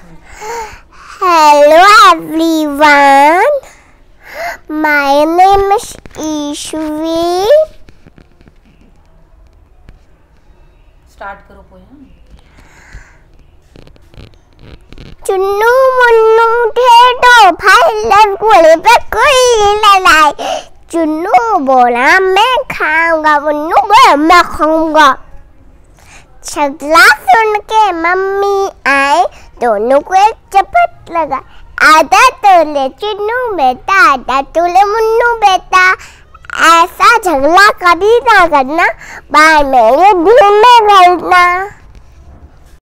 Hello everyone, my name is Ishvi. Start करो poem. Chunnu Munnu थे दो भाई लड़कों पे कोई लड़ाई। चुन्नू बोला मैं खाऊंगा, मुन्नू बोला मैं खाऊंगा। झगड़ा सुन के मम्मी आए, दोनों को एक चपट लगा। आधा तोले चुन्नू बेटा, आधा तोले मुन्नू बेटा। ऐसा झगड़ा कभी ना करना, बाद में ये दिल में गलना।